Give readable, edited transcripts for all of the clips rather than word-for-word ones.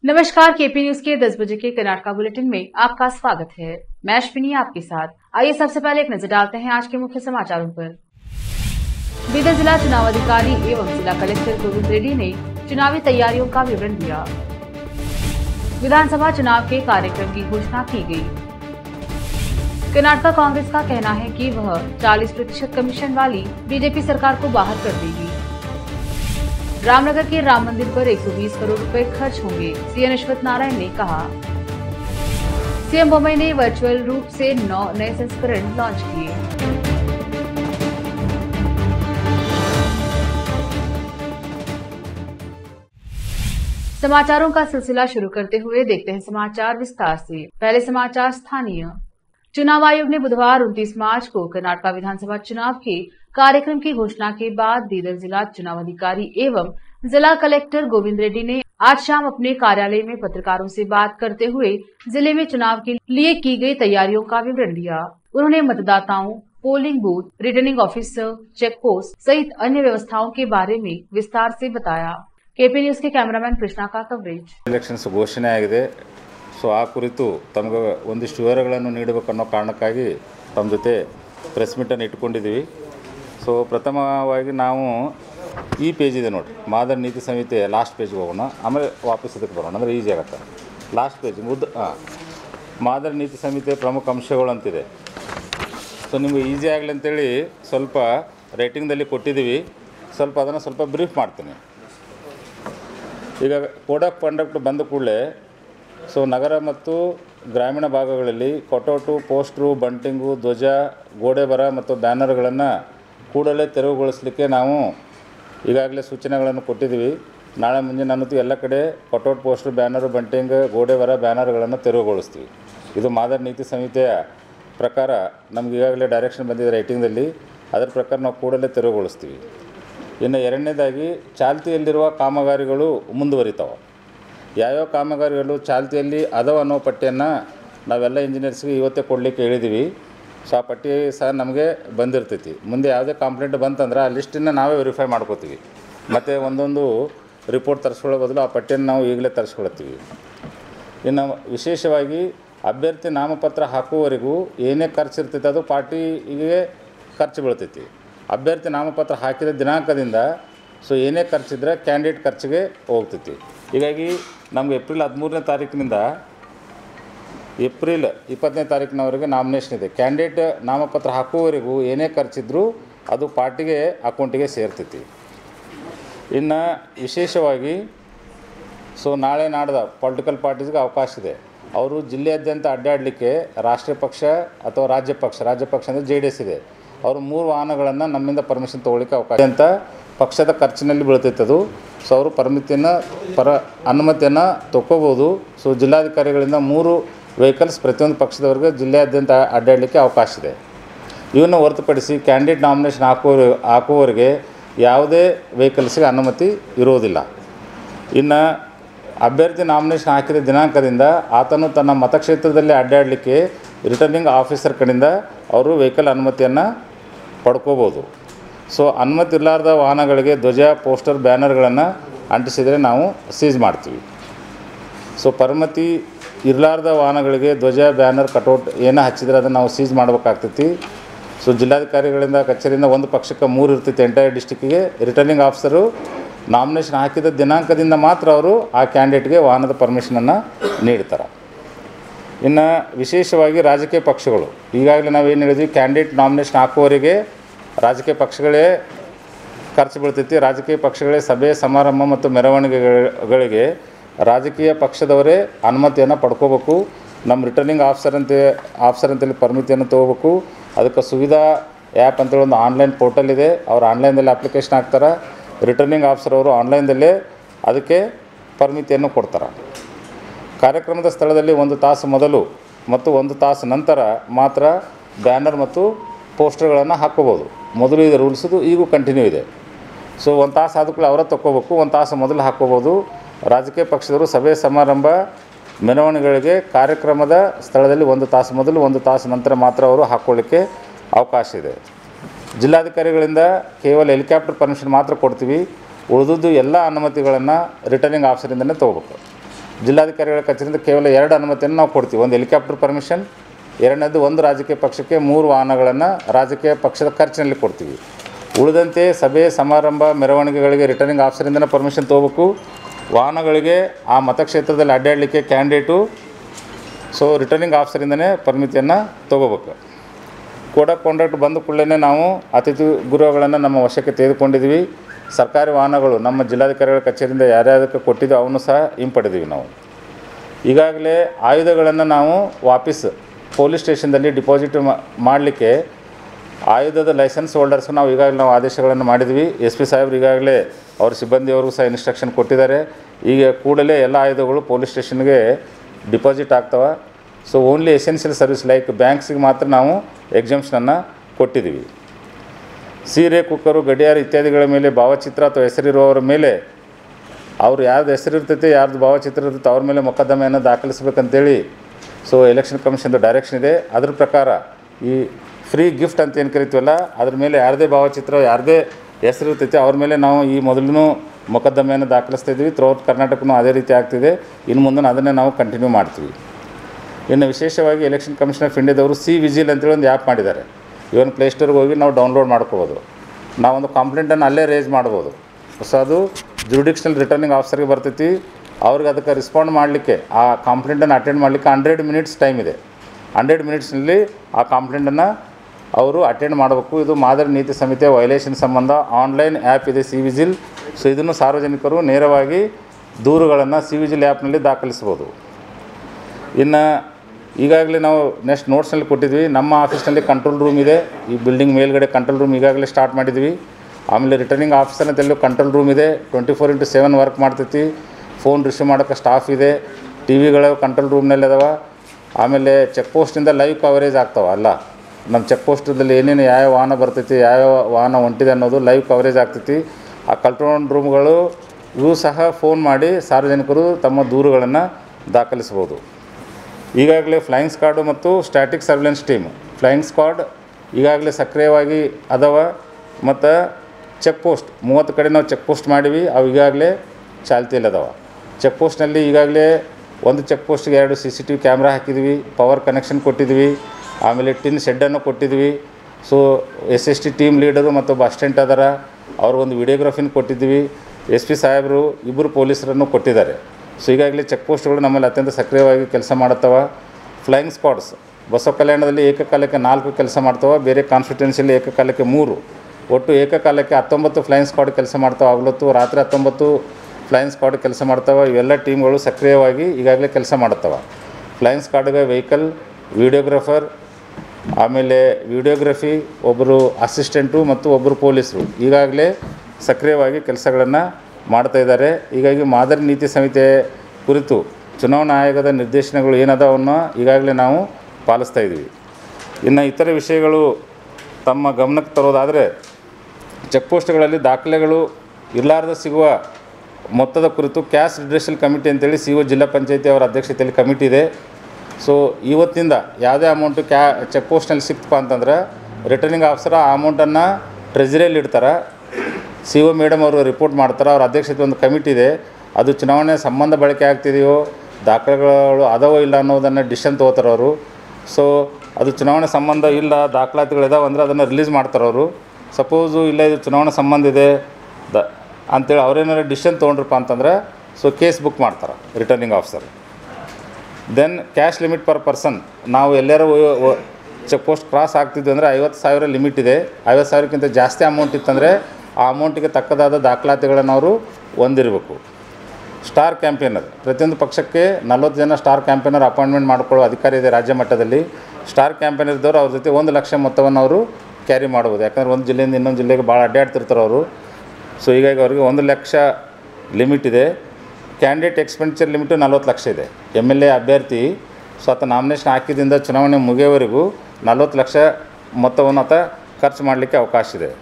नमस्कार, KP news के 10 बजे के कर्नाटका बुलेटिन में आपका स्वागत है। मैं अश्विनी आपके साथ। आइए सबसे पहले एक नजर डालते हैं आज के मुख्य समाचारों पर। बीदर जिला चुनाव अधिकारी एवं जिला कलेक्टर गोविंद रेड्डी ने चुनावी तैयारियों का विवरण दिया। विधानसभा चुनाव के कार्यक्रम की घोषणा की गई। कर्नाटका कांग्रेस का कहना है कि वह 40% कमीशन वाली बीजेपी सरकार को बाहर कर देगी। रामनगर के राम मंदिर पर 120 करोड़ रुपए खर्च होंगे, सीएम अश्वत्थ नारायण ने कहा। सीएम बोम्मई ने वर्चुअल रूप से 9 नए संस्करण लॉन्च किए। समाचारों का सिलसिला शुरू करते हुए देखते हैं समाचार विस्तार से। पहले समाचार स्थानीय। चुनाव आयोग ने बुधवार 29 मार्च को कर्नाटका विधानसभा चुनाव के कार्यक्रम की घोषणा के बाद बीदर जिला चुनाव अधिकारी एवं जिला कलेक्टर गोविंद रेड्डी ने आज शाम अपने कार्यालय में पत्रकारों से बात करते हुए जिले में चुनाव के लिए की गई तैयारियों का विवरण दिया। उन्होंने मतदाताओं, polling booth, returning officer, check post सहित अन्य व्यवस्थाओं के बारे में विस्तार से बताया। केपी न्यूज के कैमरामैन कृष्णा का कवरेज। इलेक्शन्स घोषಣೆ ಆಗಿದೆ। ಸೊ ಆ ಕುರಿತು ತಮಗೆ ಒಂದಿಷ್ಟು ವಿವರಗಳನ್ನು ನೀಡಬೇಕನ್ನೋ ಕಾರಣಕ್ಕಾಗಿ ತಮ್ಮ ಜೊತೆ ಪ್ರೆಸ್ ಮೀಟನ್ನು ಇಟ್ಕೊಂಡಿದ್ದೀವಿ। ಸೊ ಪ್ರಥಮವಾಗಿ ನಾವು ಈ ಪೇಜ್ ಇದೆ ನೋಡಿ, ಮಾದರಿ ನೀತಿ ಸಂಹಿತೆ ಲಾಸ್ಟ್ ಪೇಜ್ಗೆ ಹೋಗೋಣ, ಆಮೇಲೆ ವಾಪಸ್ ಇದಕ್ಕೆ ಬರೋಣ, ಅಂದರೆ ಈಸಿ ಆಗುತ್ತೆ। ಲಾಸ್ಟ್ ಪೇಜ್ ಮಾದರಿ ನೀತಿ ಸಂಹಿತೆ ಪ್ರಮುಖ ಅಂಶಗಳು ಅಂತಿದೆ। ಸೊ ನಿಮಗೆ ಈಸಿ ಆಗಲಿ ಅಂತೇಳಿ ಸ್ವಲ್ಪ ರೈಟಿಂಗ್ದಲ್ಲಿ ಕೊಟ್ಟಿದ್ದೀವಿ, ಸ್ವಲ್ಪ ಅದನ್ನು ಸ್ವಲ್ಪ ಬ್ರೀಫ್ ಮಾಡ್ತೀನಿ। ಈಗ ಕೋಡ್ ಆಫ್ ಕಂಡಕ್ಟ್ ಬಂದ ಕೂಡಲೇ ಸೊ ನಗರ ಮತ್ತು ಗ್ರಾಮೀಣ ಭಾಗಗಳಲ್ಲಿ ಕಟೌಟು, ಪೋಸ್ಟ್ರು, ಬಂಟಿಂಗು, ಧ್ವಜ, ಗೋಡೆ ಬರ ಮತ್ತು ಬ್ಯಾನರ್ಗಳನ್ನು ಕೂಡಲೇ ತೆರವುಗೊಳಿಸಲಿಕ್ಕೆ ನಾವು ಈಗಾಗಲೇ ಸೂಚನೆಗಳನ್ನು ಕೊಟ್ಟಿದ್ದೀವಿ। ನಾಳೆ ಮುಂಜಾನೆ ಅನ್ನೋದು ಎಲ್ಲ ಕಡೆ ಕಟೌಟ್, ಪೋಸ್ಟ್ರು, ಬ್ಯಾನರು, ಬಂಟಿಂಗ್, ಗೋಡೆ ಬರ, ಬ್ಯಾನರ್ಗಳನ್ನು ತೆರವುಗೊಳಿಸ್ತೀವಿ। ಇದು ಮಾದರಿ ನೀತಿ ಸಂಹಿತೆಯ ಪ್ರಕಾರ ನಮ್ಗೆ ಈಗಾಗಲೇ ಡೈರೆಕ್ಷನ್ ಬಂದಿದೆ ರೈಟಿಂಗ್ದಲ್ಲಿ, ಅದರ ಪ್ರಕಾರ ನಾವು ಕೂಡಲೇ ತೆರವುಗೊಳಿಸ್ತೀವಿ। ಇನ್ನು ಎರಡನೇದಾಗಿ ಚಾಲ್ತಿಯಲ್ಲಿರುವ ಕಾಮಗಾರಿಗಳು ಮುಂದುವರಿತಾವೆ। ಯಾವ್ಯಾವ ಕಾಮಗಾರಿಗಳು ಚಾಲ್ತಿಯಲ್ಲಿ ಅದಾವ ಅನ್ನೋ ಪಟ್ಟಿಯನ್ನು ನಾವೆಲ್ಲ ಇಂಜಿನಿಯರ್ಸ್ಗೆ ಇವತ್ತೇ ಕೊಡಲಿಕ್ಕೆ ಹೇಳಿದ್ದೀವಿ। ಸೊ ಆ ಪಟ್ಟಿ ಸಹ ನಮಗೆ ಬಂದಿರ್ತೈತಿ। ಮುಂದೆ ಯಾವುದೇ ಕಂಪ್ಲೇಂಟ್ ಬಂತಂದ್ರೆ ಆ ಲಿಸ್ಟನ್ನು ನಾವೇ ವೆರಿಫೈ ಮಾಡ್ಕೋತೀವಿ, ಮತ್ತು ಒಂದೊಂದು ರಿಪೋರ್ಟ್ ತರಿಸ್ಕೊಳ್ಳೋ ಬದಲು ಆ ಪಟ್ಟಿಯನ್ನು ನಾವು ಈಗಲೇ ತರಿಸ್ಕೊಳ್ತೀವಿ। ಇನ್ನು ವಿಶೇಷವಾಗಿ ಅಭ್ಯರ್ಥಿ ನಾಮಪತ್ರ ಹಾಕುವವರೆಗೂ ಏನೇ ಖರ್ಚು ಇರ್ತೈತೆ ಅದು ಪಾರ್ಟಿಗೆ ಖರ್ಚು ಬೀಳ್ತೈತಿ। ಅಭ್ಯರ್ಥಿ ನಾಮಪತ್ರ ಹಾಕಿದ ದಿನಾಂಕದಿಂದ ಸೊ ಏನೇ ಖರ್ಚಿದ್ರೆ ಕ್ಯಾಂಡಿಡೇಟ್ ಖರ್ಚಿಗೆ ಹೋಗ್ತೈತಿ। ಹೀಗಾಗಿ ನಮಗೆ ಏಪ್ರಿಲ್ 13ನೇ ತಾರೀಕಿನಿಂದ ಏಪ್ರಿಲ್ 20ನೇ ತಾರೀಕಿನವರೆಗೆ ನಾಮಿನೇಷನ್ ಇದೆ। ಕ್ಯಾಂಡಿಡೇಟ್ ನಾಮಪತ್ರ ಹಾಕುವವರೆಗೂ ಏನೇ ಖರ್ಚಿದ್ರೂ ಅದು ಪಾರ್ಟಿಗೆ ಅಕೌಂಟಿಗೆ ಸೇರ್ತೈತಿ। ಇನ್ನು ವಿಶೇಷವಾಗಿ ಸೊ ನಾಳೆ ನಾಡ್ದ ಪೊಲಿಟಿಕಲ್ ಪಾರ್ಟೀಸ್ಗೆ ಅವಕಾಶ ಇದೆ। ಅವರು ಜಿಲ್ಲೆಯಾದ್ಯಂತ ಅಡ್ಡಾಡಲಿಕ್ಕೆ ರಾಷ್ಟ್ರೀಯ ಪಕ್ಷ ಅಥವಾ ರಾಜ್ಯ ಪಕ್ಷ ಅಂದರೆ JDS ಇದೆ, ಅವರು 3 ವಾಹನಗಳನ್ನು ನಮ್ಮಿಂದ ಪರ್ಮಿಷನ್ ತೊಗೊಳ್ಳಿಕ್ಕೆ ಅವಕಾಶ ಅಂತ ಪಕ್ಷದ ಖರ್ಚಿನಲ್ಲಿ ಬೀಳ್ತೈತೆ ಅದು। ಸೊ ಅವರು ಅನುಮತಿಯನ್ನು ತೊಗೋಬೋದು। ಸೊ ಜಿಲ್ಲಾಧಿಕಾರಿಗಳಿಂದ 3 ವೆಹಿಕಲ್ಸ್ ಪ್ರತಿಯೊಂದು ಪಕ್ಷದವರೆಗೆ ಜಿಲ್ಲೆಯಾದ್ಯಂತ ಅಡ್ಡಾಡಲಿಕ್ಕೆ ಅವಕಾಶ ಇದೆ। ಇವನ್ನು ಹೊರತುಪಡಿಸಿ ಕ್ಯಾಂಡಿಡೇಟ್ ನಾಮಿನೇಷನ್ ಹಾಕುವವರಿಗೆ ಯಾವುದೇ ವೆಹಿಕಲ್ಸ್ಗೆ ಅನುಮತಿ ಇರೋದಿಲ್ಲ। ಇನ್ನು ಅಭ್ಯರ್ಥಿ ನಾಮಿನೇಷನ್ ಹಾಕಿದ ದಿನಾಂಕದಿಂದ ಆತನು ತನ್ನ ಮತಕ್ಷೇತ್ರದಲ್ಲಿ ಅಡ್ಡಾಡಲಿಕ್ಕೆ ರಿಟರ್ನಿಂಗ್ ಆಫೀಸರ್ ಕಡೆಯಿಂದ ಅವರು ವೆಹಿಕಲ್ ಅನುಮತಿಯನ್ನು ಪಡ್ಕೋಬೋದು। ಸೊ ಅನುಮತಿ ಇರಲಾರ್ದ ವಾಹನಗಳಿಗೆ ಧ್ವಜ, ಪೋಸ್ಟರ್, ಬ್ಯಾನರ್ಗಳನ್ನು ಅಂಟಿಸಿದರೆ ನಾವು ಸೀಸ್ ಮಾಡ್ತೀವಿ। ಸೊ ಪರಮತಿ ಇರಲಾರ್ದ ವಾಹನಗಳಿಗೆ ಧ್ವಜ, ಬ್ಯಾನರ್, ಕಟೌಟ್ ಏನೋ ಹಚ್ಚಿದರೆ ಅದನ್ನು ನಾವು ಸೀಸ್ ಮಾಡಬೇಕಾಗ್ತೈತಿ। ಸೊ ಜಿಲ್ಲಾಧಿಕಾರಿಗಳಿಂದ ಕಚೇರಿಯಿಂದ ಒಂದು ಪಕ್ಷಕ್ಕೆ 3 ಇರ್ತೈತಿ ಎಂಟೈರ್ ಡಿಸ್ಟಿಕ್ಕಿಗೆ। ರಿಟರ್ನಿಂಗ್ ಆಫೀಸರು ನಾಮಿನೇಷನ್ ಹಾಕಿದ ದಿನಾಂಕದಿಂದ ಮಾತ್ರ ಅವರು ಆ ಕ್ಯಾಂಡಿಡೇಟ್ಗೆ ವಾಹನದ ಪರ್ಮಿಷನನ್ನು ನೀಡ್ತಾರೆ। ಇನ್ನು ವಿಶೇಷವಾಗಿ ರಾಜಕೀಯ ಪಕ್ಷಗಳು, ಈಗಾಗಲೇ ನಾವೇನು ಹೇಳಿದ್ವಿ, ಕ್ಯಾಂಡಿಡೇಟ್ ನಾಮಿನೇಷನ್ ಹಾಕುವವರಿಗೆ ರಾಜಕೀಯ ಪಕ್ಷಗಳೇ ಖರ್ಚು ಬೀಳ್ತೈತಿ। ರಾಜಕೀಯ ಪಕ್ಷಗಳೇ ಸಭೆ, ಸಮಾರಂಭ ಮತ್ತು ಮೆರವಣಿಗೆಗಳಿಗೆ ರಾಜಕೀಯ ಪಕ್ಷದವರೇ ಅನುಮತಿಯನ್ನು ಪಡ್ಕೋಬೇಕು। ನಮ್ಮ ರಿಟರ್ನಿಂಗ್ ಆಫೀಸರ್ ಅಂತೇಳಿ ಪರ್ಮಿತಿಯನ್ನು ತೊಗೋಬೇಕು। ಅದಕ್ಕೆ ಸುವಿಧಾ ಆ್ಯಪ್ ಅಂತೇಳಿ ಒಂದು ಆನ್ಲೈನ್ ಪೋರ್ಟಲ್ ಇದೆ, ಅವ್ರು ಆನ್ಲೈನ್ದಲ್ಲಿ ಅಪ್ಲಿಕೇಶನ್ ಹಾಕ್ತಾರೆ। ರಿಟರ್ನಿಂಗ್ ಆಫೀಸರ್ ಅವರು ಆನ್ಲೈನ್ದಲ್ಲೇ ಅದಕ್ಕೆ ಪರ್ಮಿತಿಯನ್ನು ಕೊಡ್ತಾರೆ। ಕಾರ್ಯಕ್ರಮದ ಸ್ಥಳದಲ್ಲಿ 1 ತಾಸು ಮೊದಲು ಮತ್ತು 1 ತಾಸು ನಂತರ ಮಾತ್ರ ಬ್ಯಾನರ್ ಮತ್ತು ಪೋಸ್ಟರ್ಗಳನ್ನು ಹಾಕ್ಕೋಬೋದು। ಮೊದಲು ಇದೆ ರೂಲ್ಸದು, ಈಗೂ ಕಂಟಿನ್ಯೂ ಇದೆ। ಸೊ 1 ತಾಸು ಆದ ಕೂಡ ಅವರ ತೊಗೋಬೇಕು, 1 ತಾಸು ಮೊದಲು ಹಾಕ್ಕೋಬೋದು। ರಾಜಕೀಯ ಪಕ್ಷದವರು ಸಭೆ, ಸಮಾರಂಭ, ಮೆರವಣಿಗೆಗಳಿಗೆ ಕಾರ್ಯಕ್ರಮದ ಸ್ಥಳದಲ್ಲಿ 1 ತಾಸು ಮೊದಲು 1 ತಾಸು ನಂತರ ಮಾತ್ರ ಅವರು ಹಾಕ್ಕೊಳ್ಳಿಕ್ಕೆ ಅವಕಾಶ ಇದೆ। ಜಿಲ್ಲಾಧಿಕಾರಿಗಳಿಂದ ಕೇವಲ ಹೆಲಿಕಾಪ್ಟರ್ ಪರ್ಮಿಷನ್ ಮಾತ್ರ ಕೊಡ್ತೀವಿ, ಉಳಿದದ್ದು ಎಲ್ಲ ಅನುಮತಿಗಳನ್ನು ರಿಟರ್ನಿಂಗ್ ಆಫೀಸರಿಂದನೇ ತೊಗೋಬೇಕು। ಜಿಲ್ಲಾಧಿಕಾರಿಗಳ ಕಚೇರಿಯಿಂದ ಕೇವಲ 2 ಅನುಮತಿಯನ್ನು ನಾವು ಕೊಡ್ತೀವಿ. ಒಂದು ಹೆಲಿಕಾಪ್ಟರ್ ಪರ್ಮಿಷನ್, ಎರಡನೇದು ಒಂದು ರಾಜಕೀಯ ಪಕ್ಷಕ್ಕೆ 3 ವಾಹನಗಳನ್ನು ರಾಜಕೀಯ ಪಕ್ಷದ ಖರ್ಚಿನಲ್ಲಿ ಕೊಡ್ತೀವಿ. ಉಳಿದಂತೆ ಸಭೆ ಸಮಾರಂಭ ಮೆರವಣಿಗೆಗಳಿಗೆ ರಿಟರ್ನಿಂಗ್ ಆಫೀಸರಿಂದನೇ ಪರ್ಮಿಷನ್ ತೊಗೋಬೇಕು. ವಾಹನಗಳಿಗೆ ಆ ಮತಕ್ಷೇತ್ರದಲ್ಲಿ ಅಡ್ಡಾಡಲಿಕ್ಕೆ ಕ್ಯಾಂಡಿಡೇಟು ರಿಟರ್ನಿಂಗ್ ಆಫೀಸರಿಂದನೇ ಪರ್ಮಿತಿಯನ್ನು ತೊಗೋಬೇಕು. ಕೋಡ್ ಆಫ್ ಕಾಂಡಕ್ಟ್ ಬಂದ ಕೂಡಲೇ ನಾವು ಅತಿಥಿ ಗೃಹಗಳನ್ನು ನಮ್ಮ ವಶಕ್ಕೆ ತೆಗೆದುಕೊಂಡಿದ್ವಿ. ಸರ್ಕಾರಿ ವಾಹನಗಳು ನಮ್ಮ ಜಿಲ್ಲಾಧಿಕಾರಿಗಳ ಕಚೇರಿಯಿಂದ ಯಾರ್ಯಾವುದಕ್ಕೆ ಕೊಟ್ಟಿದ್ದೋ ಅವನ್ನು ಸಹ ಹಿಂಪಡೆದಿವಿ. ನಾವು ಈಗಾಗಲೇ ಆಯುಧಗಳನ್ನು ನಾವು ವಾಪಸ್ ಪೊಲೀಸ್ ಸ್ಟೇಷನ್ದಲ್ಲಿ ಡಿಪಾಸಿಟ್ ಮಾಡಲಿಕ್ಕೆ ಆಯುಧದ ಲೈಸೆನ್ಸ್ ಹೋಲ್ಡರ್ಸ್ಗೆ ನಾವು ಈಗಾಗಲೇ ಆದೇಶಗಳನ್ನು ಮಾಡಿದ್ವಿ. SP ಸಾಹೇಬ್ರು ಈಗಾಗಲೇ ಅವ್ರ ಸಿಬ್ಬಂದಿಯವ್ರಿಗೂ ಸಹ ಇನ್ಸ್ಟ್ರಕ್ಷನ್ ಕೊಟ್ಟಿದ್ದಾರೆ. ಈಗ ಕೂಡಲೇ ಎಲ್ಲ ಆಯುಧಗಳು ಪೊಲೀಸ್ ಸ್ಟೇಷನ್ಗೆ ಡಿಪಾಸಿಟ್ ಆಗ್ತವೆ. ಓನ್ಲಿ ಎಸೆನ್ಷಿಯಲ್ ಸರ್ವಿಸ್ ಲೈಕ್ ಬ್ಯಾಂಕ್ಸಿಗೆ ಮಾತ್ರ ನಾವು ಎಕ್ಸಂಪ್ಷನನ್ನು ಕೊಟ್ಟಿದ್ದೀವಿ. ಸೀರೆ, ಕುಕ್ಕರು, ಗಡಿಯಾರ ಇತ್ಯಾದಿಗಳ ಮೇಲೆ ಭಾವಚಿತ್ರ ಅಥವಾ ಹೆಸರಿರುವವರ ಮೇಲೆ ಅವ್ರು ಯಾರ್ದು ಹೆಸರಿರ್ತೈತೆ ಯಾರ್ದು ಭಾವಚಿತ್ರ ಇರ್ತೈತೆ ಅವ್ರ ಮೇಲೆ ಮೊಕದ್ದಮೆಯನ್ನು ದಾಖಲಿಸಬೇಕಂತೇಳಿ ಎಲೆಕ್ಷನ್ ಕಮಿಷನ್ದು ಡೈರೆಕ್ಷನ್ ಇದೆ. ಅದ್ರ ಪ್ರಕಾರ ಈ ಫ್ರೀ ಗಿಫ್ಟ್ ಅಂತ ಏನು ಕರಿತೀವಲ್ಲ ಅದ್ರ ಮೇಲೆ ಯಾರದೇ ಭಾವಚಿತ್ರ ಯಾರದೇ ಹೆಸರಿರ್ತೈತೆ ಅವ್ರ ಮೇಲೆ ನಾವು ಈ ಮೊದಲು ಮೊಕದ್ದಮೆಯನ್ನು ದಾಖಲಿಸ್ತಾ ಇದ್ವಿ. ಥ್ರೂಔಟ್ ಕರ್ನಾಟಕನೂ ಅದೇ ರೀತಿ ಆಗ್ತಿದೆ. ಇನ್ನು ಮುಂದೆ ಅದನ್ನೇ ನಾವು ಕಂಟಿನ್ಯೂ ಮಾಡ್ತೀವಿ. ಇನ್ನು ವಿಶೇಷವಾಗಿ ಎಲೆಕ್ಷನ್ ಕಮಿಷನ್ ಆಫ್ ಇಂಡಿಯಾದವರು CVGIL ಅಂತೇಳಿ ಒಂದು ಆ್ಯಪ್ ಮಾಡಿದ್ದಾರೆ. ಇವನ್ ಪ್ಲೇಸ್ಟೋರ್ಗೆ ಹೋಗಿ ನಾವು ಡೌನ್ಲೋಡ್ ಮಾಡ್ಕೋಬೋದು. ನಾವೊಂದು ಕಂಪ್ಲೇಂಟನ್ನು ಅಲ್ಲೇ ರೇಸ್ ಮಾಡ್ಬೋದು. ಅದು ಜುರಿಡಿಕ್ಷನಲ್ ರಿಟರ್ನಿಂಗ್ ಆಫೀಸರ್ಗೆ ಬರ್ತೈತಿ. ಅವ್ರಿಗೆ ಅದಕ್ಕೆ ರೆಸ್ಪಾಂಡ್ ಮಾಡಲಿಕ್ಕೆ ಆ ಕಂಪ್ಲೇಂಟನ್ನು ಅಟೆಂಡ್ ಮಾಡಲಿಕ್ಕೆ 100 ಮಿನಿಟ್ಸ್ ಟೈಮ್ ಇದೆ. 100 ಮಿನಿಟ್ಸ್ನಲ್ಲಿ ಆ ಕಂಪ್ಲೇಂಟನ್ನು ಅವರು ಅಟೆಂಡ್ ಮಾಡಬೇಕು. ಇದು ಮಾದರಿ ನೀತಿ ಸಂಹಿತೆ ವೈಲೇಷನ್ ಸಂಬಂಧ ಆನ್ಲೈನ್ ಆ್ಯಪ್ ಇದೆ CVGIL. ಇದನ್ನು ಸಾರ್ವಜನಿಕರು ನೇರವಾಗಿ ದೂರುಗಳನ್ನು CVGIL ಆ್ಯಪ್ನಲ್ಲಿ ದಾಖಲಿಸ್ಬೋದು. ಇನ್ನು ಈಗಾಗಲೇ ನಾವು ನೆಕ್ಸ್ಟ್ ನೋಟ್ಸ್ನಲ್ಲಿ ಕೊಟ್ಟಿದ್ವಿ. ನಮ್ಮ ಆಫೀಸ್ನಲ್ಲಿ ಕಂಟ್ರೋಲ್ ರೂಮ್ ಇದೆ. ಈ ಬಿಲ್ಡಿಂಗ್ ಮೇಲ್ಗಡೆ ಕಂಟ್ರೋಲ್ ರೂಮ್ ಈಗಾಗಲೇ ಸ್ಟಾರ್ಟ್ ಮಾಡಿದ್ವಿ. ಆಮೇಲೆ ರಿಟರ್ನಿಂಗ್ ಆಫೀಸರ್ ಅಂತೇಳಿ ಕಂಟ್ರೋಲ್ ರೂಮ್ ಇದೆ. 24/7 ವರ್ಕ್ ಮಾಡ್ತೈತಿ. ಫೋನ್ ರಿಸೀವ್ ಮಾಡೋಕ್ಕೆ ಸ್ಟಾಫ್ ಇದೆ. TVಗಳು ಕಂಟ್ರೋಲ್ ರೂಮ್ನಲ್ಲಿ ಅದಾವೆ. ಆಮೇಲೆ ಚೆಕ್ ಪೋಸ್ಟಿಂದ ಲೈವ್ ಕವರೇಜ್ ಆಗ್ತಾವೆ. ಅಲ್ಲ ನಮ್ಮ ಚೆಕ್ ಪೋಸ್ಟಲ್ಲಿ ಏನೇನು ಯಾವ ವಾಹನ ಬರ್ತೈತಿ ಯಾವ ವಾಹನ ಹೊಂಟಿದೆ ಅನ್ನೋದು ಲೈವ್ ಕವರೇಜ್ ಆಗ್ತೈತಿ. ಆ ಕಂಟ್ರೋಲ್ ರೂಮ್ಗಳು ಇವು ಸಹ ಫೋನ್ ಮಾಡಿ ಸಾರ್ವಜನಿಕರು ತಮ್ಮ ದೂರುಗಳನ್ನು ದಾಖಲಿಸ್ಬೋದು. ಈಗಾಗಲೇ ಫ್ಲೈಯಿಂಗ್ ಸ್ಕ್ವಾಡು ಮತ್ತು static surveillance team flying squad ಈಗಾಗಲೇ ಸಕ್ರಿಯವಾಗಿ ಅದಾವ. ಮತ್ತು ಚೆಕ್ ಪೋಸ್ಟ್ 30 ಕಡೆ ನಾವು ಚೆಕ್ ಪೋಸ್ಟ್ ಮಾಡಿವಿ. ಅವು ಈಗಾಗಲೇ ಚಾಲ್ತಿಯಲ್ಲಿ ಅದಾವೆ. ಚೆಕ್ ಪೋಸ್ಟ್ನಲ್ಲಿ ಈಗಾಗಲೇ ಒಂದು ಚೆಕ್ ಪೋಸ್ಟ್ಗೆ 2 CCTV ಕ್ಯಾಮ್ರಾ ಹಾಕಿದ್ವಿ. ಪವರ್ ಕನೆಕ್ಷನ್ ಕೊಟ್ಟಿದ್ವಿ. ಆಮೇಲೆ ಟಿನ್ ಶೆಡ್ಡನ್ನು ಕೊಟ್ಟಿದ್ವಿ. SST ಟೀಮ್ ಲೀಡರು ಮತ್ತು ಅಸಿಸ್ಟೆಂಟ್ ಅದಾರ. ಅವ್ರಿಗೊಂದು ವಿಡಿಯೋಗ್ರಫಿನ ಕೊಟ್ಟಿದ್ವಿ. SP ಸಾಹೇಬರು 2 ಪೊಲೀಸರನ್ನು ಕೊಟ್ಟಿದ್ದಾರೆ. ಈಗಾಗಲೇ ಚೆಕ್ ಪೋಸ್ಟ್ಗಳು ನಮ್ಮಲ್ಲಿ ಅತ್ಯಂತ ಸಕ್ರಿಯವಾಗಿ ಕೆಲಸ ಮಾಡುತ್ತವೆ. ಫ್ಲೈಯಿಂಗ್ ಸ್ಕ್ವಾಡ್ಸ್ ಬಸವ ಕಲ್ಯಾಣದಲ್ಲಿ ಏಕಕಾಲಕ್ಕೆ 4 ಕೆಲಸ ಮಾಡ್ತವೆ. ಬೇರೆ ಕಾನ್ಸ್ಟಿಟ್ಯೂನ್ಸಿಯಲ್ಲಿ ಏಕಕಾಲಕ್ಕೆ 3. ಒಟ್ಟು ಏಕಕಾಲಕ್ಕೆ 19 ಫ್ಲೈಯಿಂಗ್ ಸ್ಕ್ವಾಡ್ ಕೆಲಸ ಮಾಡ್ತಾವೆ. ಆಗಲತ್ತು ರಾತ್ರಿ 19 ಫ್ಲೈಯಿಂಗ್ ಸ್ಕ್ವಾಡ್ ಕೆಲಸ ಮಾಡ್ತಾವೆ. ಇವೆಲ್ಲ ಟೀಮ್ಗಳು ಸಕ್ರಿಯವಾಗಿ ಈಗಾಗಲೇ ಕೆಲಸ ಮಾಡುತ್ತವೆ. ಫ್ಲೈಯಿಂಗ್ ಸ್ಕ್ವಾಡ್ಗೆ ವೆಹಿಕಲ್, ವಿಡಿಯೋಗ್ರಾಫರ್, ಆಮೇಲೆ ವಿಡಿಯೋಗ್ರಫಿ ಒಬ್ಬರು ಅಸಿಸ್ಟೆಂಟು ಮತ್ತು ಒಬ್ಬರು ಪೊಲೀಸರು ಈಗಾಗಲೇ ಸಕ್ರಿಯವಾಗಿ ಕೆಲಸಗಳನ್ನು ಮಾಡ್ತಾಯಿದ್ದಾರೆ. ಹೀಗಾಗಿ ಮಾದರಿ ನೀತಿ ಸಂಹಿತೆ ಕುರಿತು ಚುನಾವಣಾ ಆಯೋಗದ ನಿರ್ದೇಶನಗಳು ಏನದಾವನ್ನು ಈಗಾಗಲೇ ನಾವು ಪಾಲಿಸ್ತಾ ಇದ್ದೀವಿ. ಇನ್ನು ಇತರೆ ವಿಷಯಗಳು ತಮ್ಮ ಗಮನಕ್ಕೆ ತರೋದಾದರೆ ಚೆಕ್ ಪೋಸ್ಟ್ಗಳಲ್ಲಿ ದಾಖಲೆಗಳು ಇರಲಾರ್ದ ಸಿಗುವ ಮೊತ್ತದ ಕುರಿತು ಕ್ಯಾಶ್ ರಿಡ್ರೆಷಲ್ ಕಮಿಟಿ ಅಂತೇಳಿ CO ಜಿಲ್ಲಾ ಪಂಚಾಯತಿ ಅವರ ಅಧ್ಯಕ್ಷತೆಯಲ್ಲಿ ಕಮಿಟಿ ಇದೆ. ಇವತ್ತಿಂದ ಯಾವುದೇ ಅಮೌಂಟು ಚೆಕ್ ಪೋಸ್ಟ್ನಲ್ಲಿ ಸಿಕ್ತಪ್ಪ ಅಂತಂದ್ರೆ ರಿಟರ್ನಿಂಗ್ ಆಫೀಸರ್ ಆ ಅಮೌಂಟನ್ನು ಟ್ರೆಜರಿಯಲ್ಲಿ ಇಡ್ತಾರೆ. CO ಮೇಡಮ್ ಅವರು ರಿಪೋರ್ಟ್ ಮಾಡ್ತಾರೆ. ಅವ್ರ ಅಧ್ಯಕ್ಷತೆ ಒಂದು ಕಮಿಟಿ ಇದೆ. ಅದು ಚುನಾವಣೆ ಸಂಬಂಧ ಬಳಕೆ ಆಗ್ತಿದೆಯೋ ದಾಖಲೆಗಳು ಅದಾವೋ ಇಲ್ಲ ಅನ್ನೋದನ್ನು ಡಿಸಿಷನ್ ತೊಗೋತಾರೆ ಅವರು. ಅದು ಚುನಾವಣೆ ಸಂಬಂಧ ಇಲ್ಲ ದಾಖಲಾತಿಗಳಿದಾವೆ ಅಂದರೆ ಅದನ್ನು ರಿಲೀಸ್ ಮಾಡ್ತಾರೆ ಅವರು. ಸಪೋಸು ಇಲ್ಲ ಇದು ಚುನಾವಣೆ ಸಂಬಂಧ ಇದೆ ಅಂಥೇಳಿ ಅವರೇನಾದ್ರು ಡಿಸಿಷನ್ ತೊಗೊಂಡ್ರಪ್ಪ ಅಂತಂದ್ರೆ ಕೇಸ್ ಬುಕ್ ಮಾಡ್ತಾರೆ returning officer. Then cash limit per person ನಾವು ಎಲ್ಲರೂ ಚೆಕ್ ಪೋಸ್ಟ್ ಕ್ರಾಸ್ ಆಗ್ತಿದ್ವಿ ಅಂದರೆ 50,000 ಲಿಮಿಟ್ ಇದೆ. 50,000ಕ್ಕಿಂತ ಜಾಸ್ತಿ ಅಮೌಂಟ್ ಇತ್ತಂದರೆ ಆ ಅಮೌಂಟಿಗೆ ತಕ್ಕದಾದ ದಾಖಲಾತಿಗಳನ್ನು ಅವರು ಹೊಂದಿರಬೇಕು. ಸ್ಟಾರ್ ಕ್ಯಾಂಪೇನರ್ ಪ್ರತಿಯೊಂದು ಪಕ್ಷಕ್ಕೆ 40 ಜನ ಸ್ಟಾರ್ ಕ್ಯಾಂಪೇನರ್ ಅಪಾಯಿಂಟ್ಮೆಂಟ್ ಮಾಡಿಕೊಳ್ಳೋ ಅಧಿಕಾರ ಇದೆ ರಾಜ್ಯ ಮಟ್ಟದಲ್ಲಿ. ಸ್ಟಾರ್ ಕ್ಯಾಂಪೇನರ್ ಇದ್ದವರು ಅವ್ರ ಜೊತೆ 1 ಲಕ್ಷ ಮೊತ್ತವನ್ನು ಅವರು ಕ್ಯಾರಿ ಮಾಡ್ಬೋದು. ಯಾಕಂದರೆ ಒಂದು ಜಿಲ್ಲೆಯಿಂದ ಇನ್ನೊಂದು ಜಿಲ್ಲೆಗೆ ಭಾಳ ಅಡ್ಡಾಡ್ತಿರ್ತಾರೆ ಅವರು. ಹೀಗಾಗಿ ಅವರಿಗೆ 1 ಲಕ್ಷ ಲಿಮಿಟ್ ಇದೆ. ಕ್ಯಾಂಡಿಡೇಟ್ ಎಕ್ಸ್ಪೆಂಡಿಚರ್ ಲಿಮಿಟು 40 ಲಕ್ಷ ಇದೆ. MLA ಅಭ್ಯರ್ಥಿ ಆತ ನಾಮಿನೇಷನ್ ಹಾಕಿದಿಂದ ಚುನಾವಣೆ ಮುಗಿಯೋವರೆಗೂ 40 ಲಕ್ಷ ಮೊತ್ತವನ್ನು ಆತ ಖರ್ಚು ಮಾಡಲಿಕ್ಕೆ ಅವಕಾಶ ಇದೆ.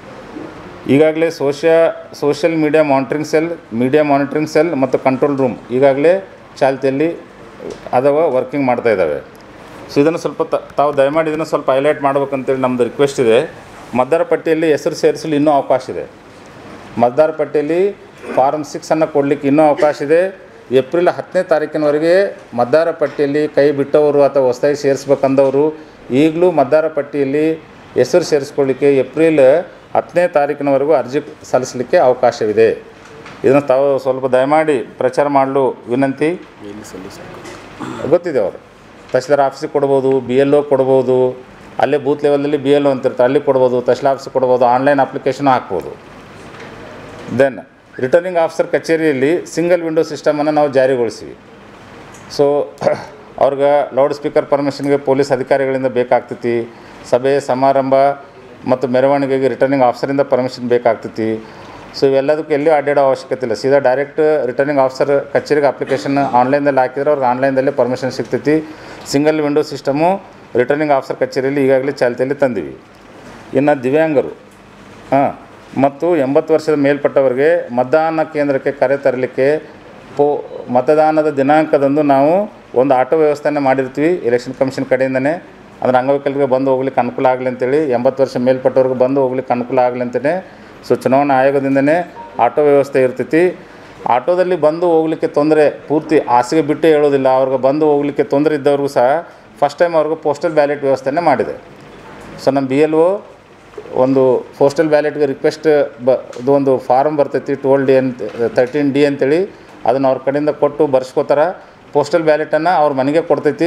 ಈಗಾಗಲೇ ಸೋಷಿಯಲ್ ಮೀಡಿಯಾ ಮಾನಿಟರಿಂಗ್ ಸೆಲ್ ಮತ್ತು ಕಂಟ್ರೋಲ್ ರೂಮ್ ಈಗಾಗಲೇ ಚಾಲ್ತಿಯಲ್ಲಿ ಅದಾವ, ವರ್ಕಿಂಗ್ ಮಾಡ್ತಾ ಇದ್ದಾವೆ. ಇದನ್ನು ಸ್ವಲ್ಪ ತಾವು ದಯಮಾಡಿ ಇದನ್ನು ಸ್ವಲ್ಪ ಹೈಲೈಟ್ ಮಾಡ್ಬೇಕಂತೇಳಿ ನಮ್ಮದು ರಿಕ್ವೆಸ್ಟ್ ಇದೆ. ಮತದಾರ ಪಟ್ಟಿಯಲ್ಲಿ ಹೆಸರು ಸೇರಿಸಲು ಇನ್ನೂ ಅವಕಾಶ ಇದೆ. ಮತದಾರ ಪಟ್ಟಿಯಲ್ಲಿ ಫಾರಮ್ 6 ಕೊಡಲಿಕ್ಕೆ ಇನ್ನೂ ಅವಕಾಶ ಇದೆ. ಏಪ್ರಿಲ್ 10ನೇ ತಾರೀಕಿನವರೆಗೆ ಮತದಾರ ಪಟ್ಟಿಯಲ್ಲಿ ಕೈ ಬಿಟ್ಟವರು ಅಥವಾ ಹೊಸದಾಗಿ ಸೇರಿಸ್ಬೇಕಂದವರು ಈಗಲೂ ಮತದಾರ ಪಟ್ಟಿಯಲ್ಲಿ ಹೆಸರು ಸೇರಿಸ್ಕೊಳ್ಳಿಕ್ಕೆ ಏಪ್ರಿಲ್ 10ನೇ ತಾರೀಕಿನವರೆಗೂ ಅರ್ಜಿ ಸಲ್ಲಿಸಲಿಕ್ಕೆ ಅವಕಾಶವಿದೆ. ಇದನ್ನು ತಾವು ಸ್ವಲ್ಪ ದಯಮಾಡಿ ಪ್ರಚಾರ ಮಾಡಲು ವಿನಂತಿ. ಗೊತ್ತಿದೆ ಅವರು ತಹಶೀಲ್ದಾರ್ ಆಫೀಸಿಗೆ ಕೊಡ್ಬೋದು, BLO ಕೊಡ್ಬೋದು, ಅಲ್ಲೇ ಬೂತ್ ಲೆವೆಲಲ್ಲಿ BLO ಅಂತಿರ್ತಾರೆ ಅಲ್ಲಿ ಕೊಡ್ಬೋದು, ತಹಶೀಲ್ ಆಫೀಸಿಗೆ ಕೊಡ್ಬೋದು, ಆನ್ಲೈನ್ ಅಪ್ಲಿಕೇಶನ್ ಹಾಕ್ಬೋದು. ದೆನ್ ರಿಟರ್ನಿಂಗ್ ಆಫೀಸರ್ ಕಚೇರಿಯಲ್ಲಿ ಸಿಂಗಲ್ ವಿಂಡೋ ಸಿಸ್ಟಮನ್ನು ನಾವು ಜಾರಿಗೊಳಿಸಿವಿ. ಸೊ ಅವ್ರಿಗೆ ಲೌಡ್ ಸ್ಪೀಕರ್ ಪರ್ಮಿಷನ್ಗೆ ಪೊಲೀಸ್ ಅಧಿಕಾರಿಗಳಿಂದ ಬೇಕಾಗ್ತೈತಿ. ಸಭೆ ಸಮಾರಂಭ ಮತ್ತು ಮೆರವಣಿಗೆಗೆ ರಿಟರ್ನಿಂಗ್ ಆಫೀಸರಿಂದ ಪರ್ಮಿಷನ್ ಬೇಕಾಗ್ತೈತಿ. ಸೊ ಇವೆಲ್ಲದಕ್ಕೂ ಎಲ್ಲಿಯೂ ಅಡ್ಡಾಡೋ ಅವಶ್ಯಕತೆ ಇಲ್ಲ. ಸೀದಾ ಡೈರೆಕ್ಟ್ ರಿಟರ್ನಿಂಗ್ ಆಫೀಸರ್ ಕಚೇರಿಗೆ ಅಪ್ಲಿಕೇಶನ್ ಆನ್ಲೈನಲ್ಲಿ ಹಾಕಿದ್ರೆ ಅವ್ರಿಗೆ ಆನ್ಲೈನಲ್ಲೇ ಪರ್ಮಿಷನ್ ಸಿಗ್ತೈತಿ. Single window system returning officer ಕಚೇರಿಯಲ್ಲಿ ಈಗಾಗಲೇ ಚಾಲ್ತಿಯಲ್ಲಿ ತಂದೀವಿ. ಇನ್ನು ದಿವ್ಯಾಂಗರು ಮತ್ತು 80 ವರ್ಷದ ಮೇಲ್ಪಟ್ಟವರಿಗೆ ಮತದಾನ ಕೇಂದ್ರಕ್ಕೆ ಕರೆ ತರಲಿಕ್ಕೆ ಮತದಾನದ ದಿನಾಂಕದಂದು ನಾವು ಒಂದು ಆಟೋ ವ್ಯವಸ್ಥೆಯನ್ನು ಮಾಡಿರ್ತೀವಿ ಎಲೆಕ್ಷನ್ ಕಮಿಷನ್ ಕಡೆಯಿಂದನೇ. ಅಂದರೆ ಅಂಗವಿಕಲರಿಗೆ ಬಂದು ಹೋಗ್ಲಿಕ್ಕೆ ಅನುಕೂಲ ಆಗಲಿ ಅಂತೇಳಿ, 80 ವರ್ಷ ಮೇಲ್ಪಟ್ಟವ್ರಿಗೆ ಬಂದು ಹೋಗ್ಲಿಕ್ಕೆ ಅನುಕೂಲ ಆಗಲಿ ಅಂತಲೇ ಸೊ ಚುನಾವಣಾ ಆಯೋಗದಿಂದನೇ ಆಟೋ ವ್ಯವಸ್ಥೆ ಇರ್ತೈತಿ. ಆಟೋದಲ್ಲಿ ಬಂದು ಹೋಗ್ಲಿಕ್ಕೆ ತೊಂದರೆ ಪೂರ್ತಿ ಹಾಸಿಗೆ ಬಿಟ್ಟು ಹೇಳೋದಿಲ್ಲ. ಅವ್ರಿಗೆ ಬಂದು ಹೋಗ್ಲಿಕ್ಕೆ ತೊಂದರೆ ಇದ್ದವ್ರಿಗೂ ಸಹ ಫಸ್ಟ್ ಟೈಮ್ ಅವ್ರಿಗೆ ಪೋಸ್ಟಲ್ ಬ್ಯಾಲೆಟ್ ವ್ಯವಸ್ಥೆನೇ ಮಾಡಿದೆ. ಸೊ ನಮ್ಮ BLO ಒಂದು ಪೋಸ್ಟಲ್ ಬ್ಯಾಲೆಟ್ಗೆ ರಿಕ್ವೆಸ್ಟ್ ಇದು ಒಂದು ಫಾರಮ್ ಬರ್ತೈತಿ 12D ಅಂತ 13D ಅಂತೇಳಿ, ಅದನ್ನು ಅವ್ರ ಕಡೆಯಿಂದ ಕೊಟ್ಟು ಬರ್ಸ್ಕೋತಾರೆ. ಪೋಸ್ಟಲ್ ಬ್ಯಾಲೆಟನ್ನು ಅವ್ರ ಮನೆಗೆ ಕೊಡ್ತೈತಿ.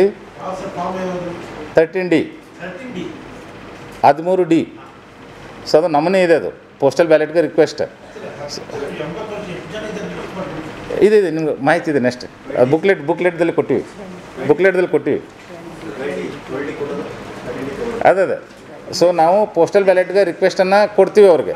13D 13D. ಸೊ ಅದು ನಮೂನೆ ಇದೆ, ಅದು ಪೋಸ್ಟಲ್ ಬ್ಯಾಲೆಟ್ಗೆ ರಿಕ್ವೆಸ್ಟ್ ಇದೆ. ನಿಮ್ಗೆ ಮಾಹಿತಿ ಇದೆ. ನೆಕ್ಸ್ಟ್ ಬುಕ್ಲೆಟ್ದಲ್ಲಿ ಕೊಟ್ಟಿವಿ ಅದೇ. ಸೊ ನಾವು ಪೋಸ್ಟಲ್ ಬ್ಯಾಲೆಟ್ಗೆ ರಿಕ್ವೆಸ್ಟನ್ನು ಕೊಡ್ತೀವಿ ಅವ್ರಿಗೆ.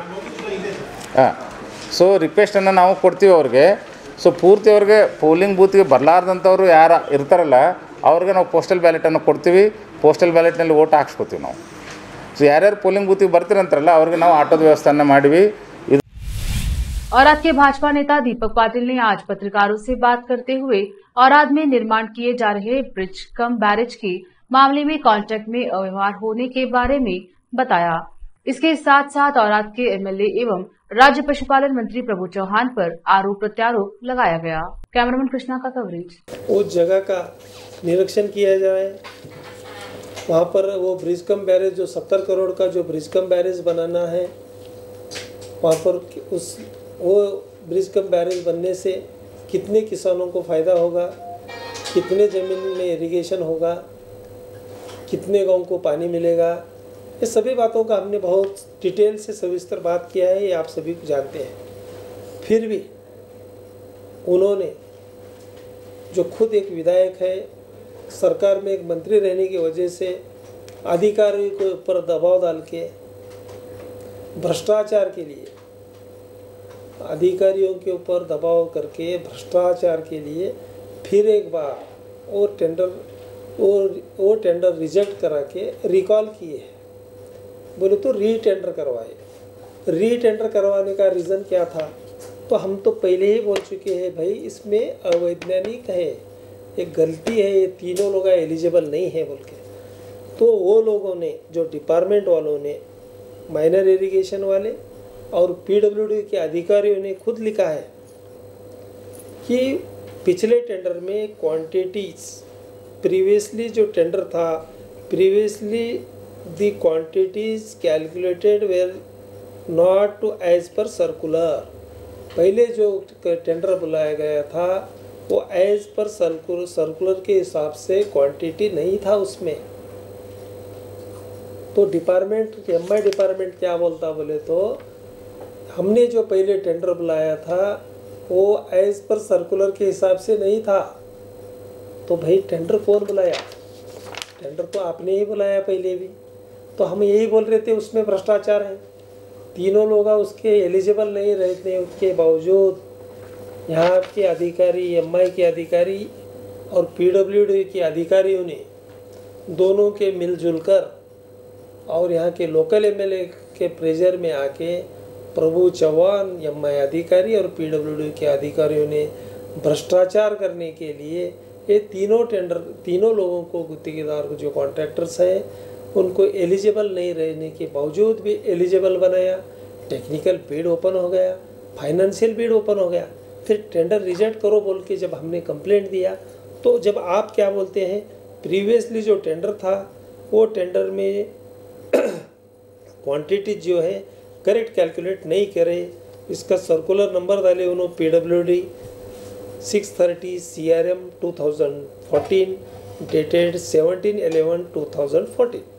ಸೊ ರಿಕ್ವೆಸ್ಟನ್ನು ನಾವು ಕೊಡ್ತೀವಿ ಅವ್ರಿಗೆ. ಸೊ ಪೂರ್ತಿ ಅವ್ರಿಗೆ ಪೋಲಿಂಗ್ ಬೂತ್ಗೆ ಬರಲಾರ್ದಂಥವ್ರು ಯಾರು ಇರ್ತಾರಲ್ಲ ಅವ್ರಿಗೆ ನಾವು ಪೋಸ್ಟಲ್ ಬ್ಯಾಲೆಟನ್ನು ಕೊಡ್ತೀವಿ. ಪೋಸ್ಟಲ್ ಬ್ಯಾಲೆಟ್ನಲ್ಲಿ ಓಟ್ ಹಾಕ್ಸ್ಕೊತೀವಿ ನಾವು. ಸೊ ಯಾರ್ಯಾರು ಪೋಲಿಂಗ್ ಬೂತಿಗೆ ಬರ್ತೀರಂತಾರಲ್ಲ ಅವ್ರಿಗೆ ನಾವು ಆಟೋದ ವ್ಯವಸ್ಥೆಯನ್ನು ಮಾಡಿವಿ. औराद के भाजपा नेता दीपक पाटिल ने आज पत्रकारों से बात करते हुए औराद में निर्माण किए जा रहे ब्रिज कम बैरेज के मामले में कॉन्ट्रैक्ट में अव्यवहार होने के बारे में बताया। इसके साथ साथ औराद के MLA एवं राज्य पशुपालन मंत्री प्रभु चौहान पर आरोप प्रत्यारोप लगाया गया। कैमरामैन कृष्णा का कवरेज। उस जगह का निरीक्षण किया जाए। वहाँ पर वो ब्रिज कम बैरेज जो 70 करोड़ का जो ब्रिज कम बैरेज बनाना है, वहाँ पर वो ब्रिज कम बैरेज बनने से कितने किसानों को फ़ायदा होगा, कितने ज़मीन में इरिगेशन होगा, कितने गांव को पानी मिलेगा, ये सभी बातों का हमने बहुत डिटेल से सविस्तर बात किया है। ये आप सभी को जानते हैं। फिर भी उन्होंने जो खुद एक विधायक है, सरकार में एक मंत्री रहने की वजह से अधिकारियों के ऊपर दबाव डाल के भ्रष्टाचार के लिए, अधिकारियों के ऊपर दबाव करके भ्रष्टाचार के लिए फिर एक बार वो टेंडर रिजेक्ट करा के रिकॉल किए हैं। बोले तो रीटेंडर करवाए। रीटेंडर करवाने का रीज़न क्या था? तो हम तो पहले ही बोल चुके हैं भाई इसमें अवैधानिक है, एक गलती है, ये तीनों लोग एलिजिबल नहीं है बोल के। तो वो लोगों ने, जो डिपार्टमेंट वालों ने, माइनर इरिगेशन वाले और PWD के अधिकारियों ने खुद लिखा है कि पिछले टेंडर में क्वांटिटीज प्रीवियसली जो टेंडर था, previously the quantities calculated were not to as per circular. पहले जो टेंडर बुलाया गया था वो एज पर सर्कुलर के हिसाब से क्वांटिटी नहीं था उसमें। तो डिपार्टमेंट MI डिपार्टमेंट क्या बोलता बोले तो हमने जो पहले टेंडर बुलाया था वो एज पर सर्कुलर के हिसाब से नहीं था। तो भाई टेंडर कौन बुलाया? टेंडर तो आपने ही बुलाया पहले भी। तो हम यही बोल रहे थे उसमें भ्रष्टाचार है। तीनों लोग उसके एलिजिबल नहीं रहते, उसके बावजूद यहाँ के अधिकारी, MI के अधिकारी और PWD के अधिकारियों ने दोनों के मिलजुल कर और यहाँ के लोकल MLA के प्रेशर में आके प्रभु चौहान, MI अधिकारी और PWD के अधिकारियों ने भ्रष्टाचार करने के लिए ये तीनों लोगों को, गुत्तेदार को, जो कॉन्ट्रैक्टर्स हैं उनको एलिजिबल नहीं रहने के बावजूद भी एलिजिबल बनाया। टेक्निकल बिड ओपन हो गया, फाइनेंशियल बिड ओपन हो गया। फिर टेंडर रिजेक्ट करो बोल के जब हमने कंप्लेंट दिया, तो जब आप क्या बोलते हैं, प्रीवियसली जो टेंडर था वो टेंडर में क्वांटिटी जो है करेक्ट कैलकुलेट नहीं करे, इसका सर्कुलर नंबर डाले उन्होंने PWD 630 CRM 2014 dated 17/11/2014.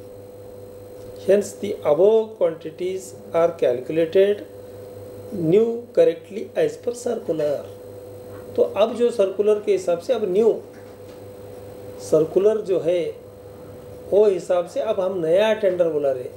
Hence the above quantities are calculated new correctly as per circular. तो अब जो सर्कुलर के हिसाब से अब न्यू सर्कुलर जो है वो हिसाब से अब हम नया टेंडर बुला रहे।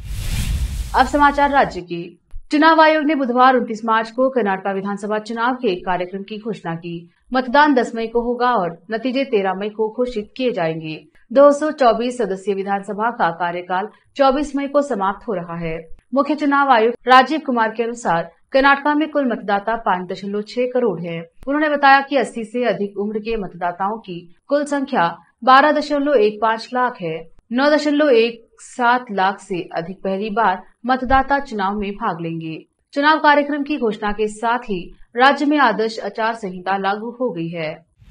अब समाचार राज्य की। चुनाव आयोग ने बुधवार 29 मार्च को कर्नाटक विधानसभा चुनाव के एक कार्यक्रम की घोषणा की। मतदान 10 मई को होगा और नतीजे 13 मई को घोषित किए जाएंगे। 224 सदस्यीय विधानसभा का कार्यकाल 24 मई को समाप्त हो रहा है। मुख्य चुनाव आयुक्त राजीव कुमार के अनुसार कर्नाटक में कुल मतदाता 5.6 करोड़ है। उन्होंने बताया कि 80 से अधिक उम्र के मतदाताओं की कुल संख्या 12.15 लाख है। 9.17 लाख से अधिक पहली बार मतदाता चुनाव में भाग लेंगे। चुनाव कार्यक्रम की घोषणा के साथ ही राज्य में आदर्श आचार संहिता लागू हो गई है।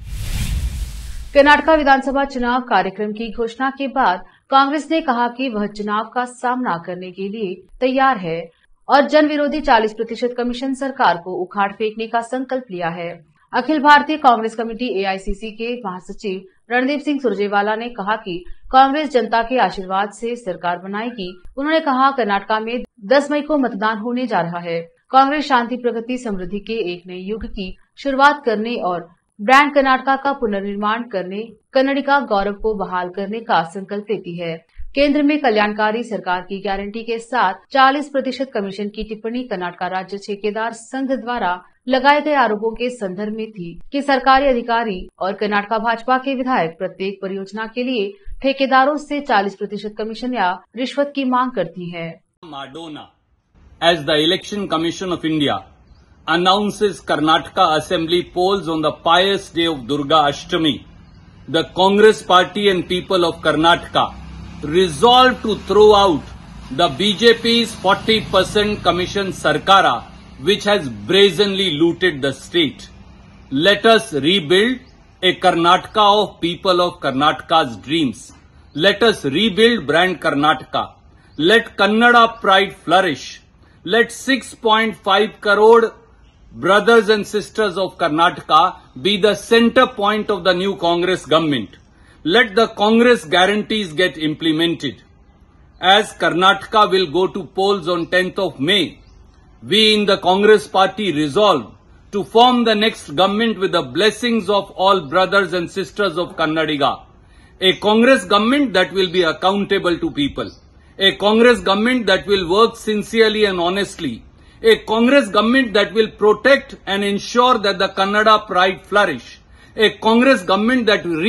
कर्नाटक विधानसभा चुनाव कार्यक्रम की घोषणा के बाद कांग्रेस ने कहा कि वह चुनाव का सामना करने के लिए तैयार है और जन विरोधी 40% कमीशन सरकार को उखाड़ फेंकने का संकल्प लिया है। अखिल भारतीय कांग्रेस कमेटी AICC के महासचिव रणदीप सिंह सुरजेवाला ने कहा कि कांग्रेस जनता के आशीर्वाद से सरकार बनाएगी। उन्होंने कहा कर्नाटक में 10 मई को मतदान होने जा रहा है। कांग्रेस शांति, प्रगति, समृद्धि के एक नए युग की शुरुआत करने और ब्रांड कर्नाटक का पुनर्निर्माण करने, कन्नडिगा गौरव को बहाल करने का संकल्प लेती है। केंद्र में कल्याणकारी सरकार की गारंटी के साथ 40% कमीशन की टिप्पणी कर्नाटक राज्य ठेकेदार संघ द्वारा लगाए गए आरोपों के संदर्भ में थी कि सरकारी अधिकारी और कर्नाटक भाजपा के विधायक प्रत्येक परियोजना के लिए ठेकेदारों से 40% कमीशन या रिश्वत की मांग करती है। Madonna, as the Election Commission of India announces Karnataka Assembly polls on the pious day of Durga Ashtami, the Congress Party and people of Karnataka resolved to throw out the BJP's 40% commission Sarkara, which has brazenly looted the state. Let us rebuild a Karnataka of people of Karnataka's dreams. Let us rebuild brand Karnataka. Let Kannada pride flourish. Let 6.5 crore brothers and sisters of Karnataka be the center point of the new Congress government. Let the Congress guarantees get implemented. As Karnataka will go to polls on 10th of May, we in the Congress party resolve to form the next government with the blessings of all brothers and sisters of Kannadiga. A Congress government that will be accountable to people. A Congress government that will work sincerely and honestly. A Congress government that will protect and ensure that the Kannada pride flourish. A Congress government that will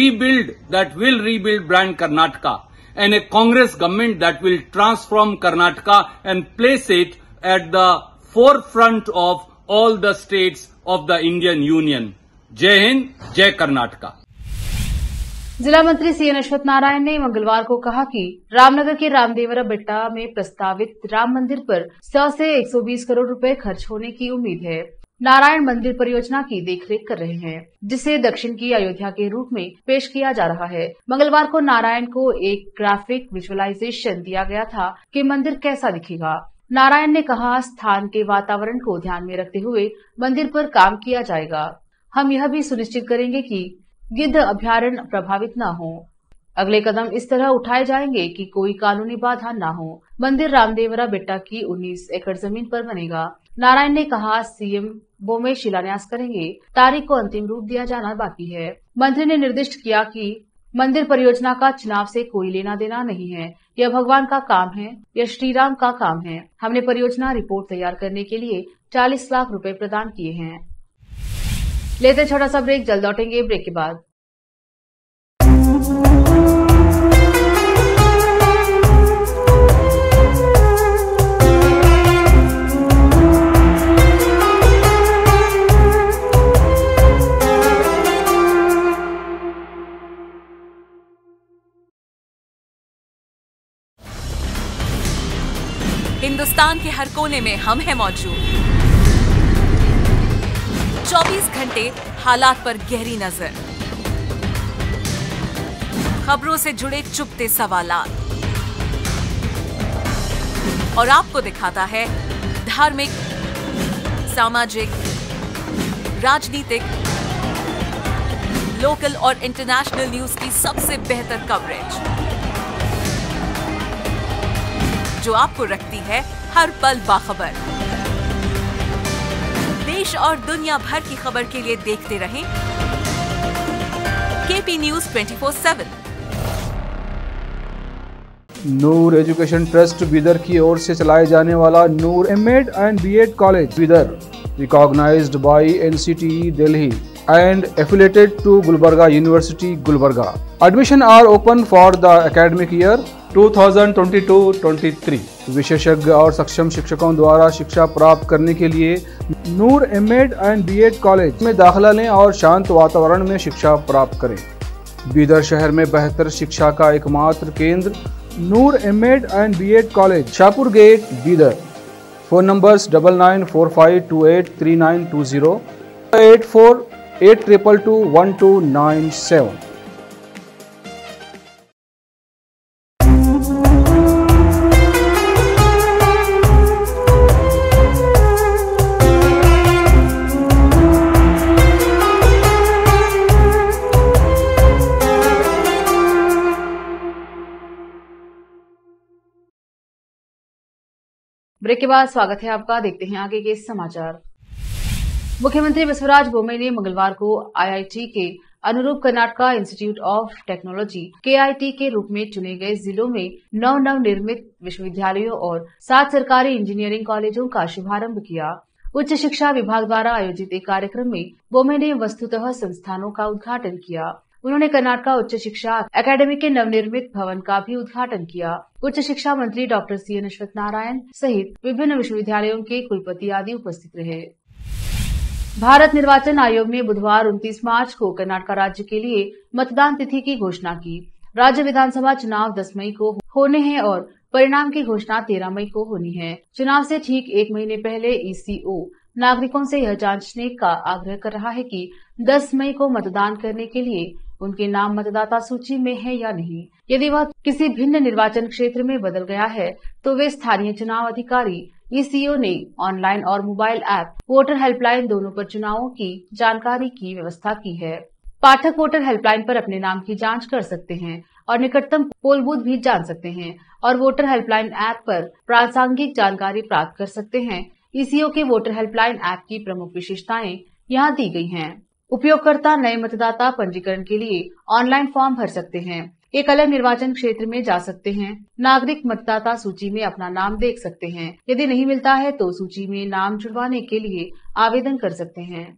rebuild brand Karnataka. And a Congress government that will transform Karnataka and place it at the forefront of all the states of the Indian Union. Jai Hind, Jai Karnataka. जिला मंत्री CN अश्वत्थ नारायण ने मंगलवार को कहा कि रामनगर के रामदेवरा बेट्टा में प्रस्तावित राम मंदिर पर 100 से 120 करोड़ रुपए खर्च होने की उम्मीद है। नारायण मंदिर परियोजना की देखरेख कर रहे हैं, जिसे दक्षिण की अयोध्या के रूप में पेश किया जा रहा है। मंगलवार को नारायण को एक ग्राफिक विजुअलाइजेशन दिया गया था कि मंदिर कैसा दिखेगा। नारायण ने कहा, स्थान के वातावरण को ध्यान में रखते हुए मंदिर पर काम किया जाएगा। हम यह भी सुनिश्चित करेंगे कि गिद्ध अभयारण्य प्रभावित न हो। अगले कदम इस तरह उठाए जाएंगे कि कोई कानूनी बाधा न हो। मंदिर रामदेवरा बेट्टा की 19 एकड़ जमीन पर बनेगा। नारायण ने कहा, CM बोमे शिलान्यास करेंगे। तारीख को अंतिम रूप दिया जाना बाकी है। मंत्री ने निर्दिष्ट किया कि मंदिर परियोजना का चुनाव से कोई लेना देना नहीं है। यह भगवान का काम है, यह श्री राम का काम है। हमने परियोजना रिपोर्ट तैयार करने के लिए 40 लाख रुपए प्रदान किए हैं। लेते छोटा सा ब्रेक, जल्द लौटेंगे ब्रेक के बाद। हिंदुस्तान के हर कोने में हम हैं मौजूद। 24 घंटे हालात पर गहरी नजर, खबरों से जुड़े चुपते सवालात, और आपको दिखाता है धार्मिक, सामाजिक, राजनीतिक, लोकल और इंटरनेशनल न्यूज की सबसे बेहतर कवरेज, जो आपको रखती है हर पल बाखबर। देश और दुनिया भर की खबर के लिए देखते रहें KP news 24/7। Noor education trust Bidar की ओर से चलाए जाने वाला Noor MEd and BEd college Bidar, recognised by NCTE Delhi and affiliated to Gulbarga University, Gulbarga. Admission are open for the academic year 2022-23. विशेषज्ञ और सक्षम शिक्षकों द्वारा शिक्षा प्राप्त करने के लिए Noor MEd and BEd college में दाखिला लें और शांत वातावरण में शिक्षा प्राप्त करें। बीदर शहर में बेहतर शिक्षा का एकमात्र केंद्र Noor MEd and BEd college, Shahpur gate, Bidar. Phone numbers 9945283920, 8482221297। Break के बाद स्वागत है आपका। देखते हैं आगे के समाचार। मुख्यमंत्री बसवराज बोम्मई ने मंगलवार को आईआईटी के अनुरूप Karnataka institute of technology KIT के रूप में चुने गए जिलों में 9 नवनिर्मित विश्वविद्यालयों और 7 सरकारी इंजीनियरिंग कॉलेजों का शुभारंभ किया। उच्च शिक्षा विभाग द्वारा आयोजित एक कार्यक्रम में बोम्मई ने वस्तुतः संस्थानों का उद्घाटन किया। उन्होंने कर्नाटका उच्च शिक्षा अकादमी के नवनिर्मित भवन का भी उद्घाटन किया। उच्च शिक्षा मंत्री doctor C N Ashwath Narayan सहित विभिन्न विश्वविद्यालयों के कुलपति आदि उपस्थित रहे। भारत निर्वाचन आयोग ने बुधवार 29 मार्च को कर्नाटका राज्य के लिए मतदान तिथि की घोषणा की। राज्य विधानसभा चुनाव 10 मई को होने हैं और परिणाम की घोषणा 13 मई को होनी है। चुनाव से ठीक 1 महीने पहले ईसीओ नागरिकों से यह जांचने का आग्रह कर रहा है कि 10 मई को मतदान करने के लिए उनके नाम मतदाता सूची में है या नहीं। यदि वह किसी भिन्न निर्वाचन क्षेत्र में बदल गया है तो वे स्थानीय चुनाव अधिकारी ईसीओ ने ऑनलाइन और मोबाइल ऐप वोटर हेल्पलाइन दोनों पर चुनावों की जानकारी की व्यवस्था की है। पाठक वोटर हेल्पलाइन पर अपने नाम की जांच कर सकते हैं और निकटतम पोल बूथ भी जान सकते हैं और वोटर हेल्पलाइन ऐप पर प्रासंगिक जानकारी प्राप्त कर सकते हैं। ईसीओ के वोटर हेल्पलाइन ऐप की प्रमुख विशेषताएं यहाँ दी गई हैं। उपयोगकर्ता नए मतदाता पंजीकरण के लिए ऑनलाइन फॉर्म भर सकते हैं, एक अलग निर्वाचन क्षेत्र में जा सकते हैं, नागरिक मतदाता सूची में अपना नाम देख सकते हैं। यदि नहीं मिलता है तो सूची में नाम जुड़वाने के लिए आवेदन कर सकते हैं।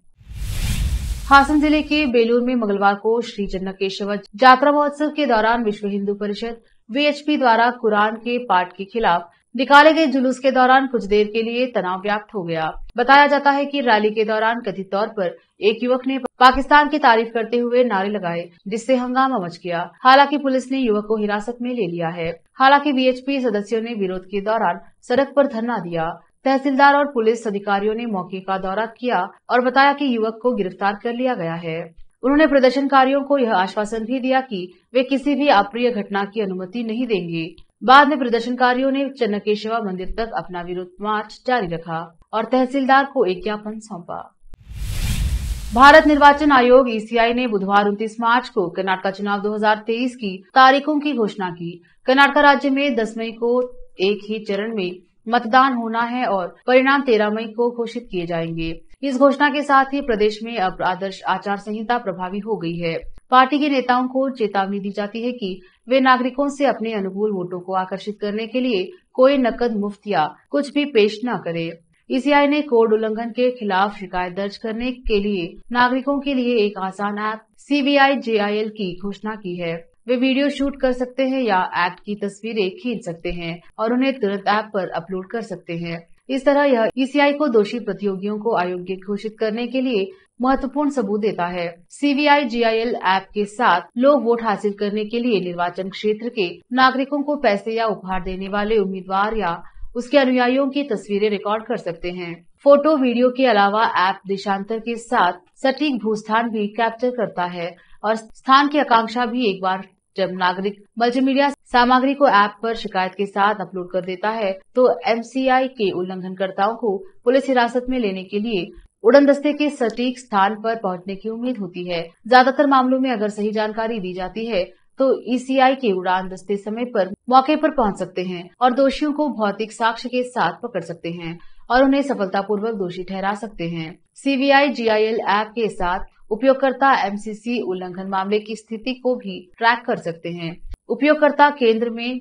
हासन जिले के बेलूर में मंगलवार को श्री चन्नकेशव जात्रा महोत्सव के दौरान विश्व हिंदू परिषद वीएचपी द्वारा कुरान के पाठ के खिलाफ निकाले गए जुलूस के दौरान कुछ देर के लिए तनाव व्याप्त हो गया। बताया जाता है कि रैली के दौरान कथित तौर पर एक युवक ने पाकिस्तान की तारीफ करते हुए नारे लगाए, जिससे हंगामा मच गया। हालांकि पुलिस ने युवक को हिरासत में ले लिया है। हालांकि वीएचपी सदस्यों ने विरोध के दौरान सड़क पर धरना दिया। तहसीलदार और पुलिस अधिकारियों ने मौके का दौरा किया और बताया कि युवक को गिरफ्तार कर लिया गया है। उन्होंने प्रदर्शनकारियों को यह आश्वासन भी दिया कि वे किसी भी अप्रिय घटना की अनुमति नहीं देंगे। बाद में प्रदर्शनकारियों ने चन्नकेशवा मंदिर तक अपना विरोध मार्च जारी रखा और तहसीलदार को एक ज्ञापन सौंपा। भारत निर्वाचन आयोग ईसीआई ने बुधवार 29 मार्च को कर्नाटका चुनाव 2023 की तारीखों की घोषणा की। कर्नाटका राज्य में 10 मई को एक ही चरण में मतदान होना है और परिणाम 13 मई को घोषित किए जाएंगे। इस घोषणा के साथ ही प्रदेश में अब आदर्श आचार संहिता प्रभावी हो गई है। पार्टी के नेताओं को चेतावनी दी जाती है कि वे नागरिकों से अपने अनुकूल वोटों को आकर्षित करने के लिए कोई नकद, मुफ्त या कुछ भी पेश न करे। ईसीआई ने कोड उल्लंघन के खिलाफ शिकायत दर्ज करने के लिए नागरिकों के लिए एक आसान ऐप CVI-JIL की घोषणा की है। वे वीडियो शूट कर सकते हैं या ऐप की तस्वीरें खींच सकते हैं और उन्हें तुरंत ऐप पर अपलोड कर सकते हैं। इस तरह यह ईसीआई को दोषी प्रतियोगियों को अयोग्य घोषित करने के लिए महत्वपूर्ण सबूत देता है। CVI-JIL ऐप के साथ लोग वोट हासिल करने के लिए निर्वाचन क्षेत्र के नागरिकों को पैसे या उपहार देने वाले उम्मीदवार या उसके अनुयायियों की तस्वीरें रिकॉर्ड कर सकते हैं। फोटो वीडियो के अलावा ऐप देशांतर के साथ सटीक भूस्थान भी कैप्चर करता है और स्थान की आकांक्षा भी एक बार जब नागरिक मल्टीमीडिया सामग्री को ऐप पर शिकायत के साथ अपलोड कर देता है तो एमसीआई के उल्लंघनकर्ताओं को पुलिस हिरासत में लेने के लिए उड़न दस्ते के सटीक स्थान पर पहुंचने की उम्मीद होती है। ज्यादातर मामलों में अगर सही जानकारी दी जाती है तो ईसीआई के उड़ान दस्ते समय पर मौके पर पहुंच सकते हैं और दोषियों को भौतिक साक्ष्य के साथ पकड़ सकते हैं और उन्हें सफलतापूर्वक दोषी ठहरा सकते हैं। सीवीआई जीआईएल ऐप के साथ उपयोगकर्ता एमसीसी उल्लंघन मामले की स्थिति को भी ट्रैक कर सकते हैं। उपयोगकर्ता केंद्र में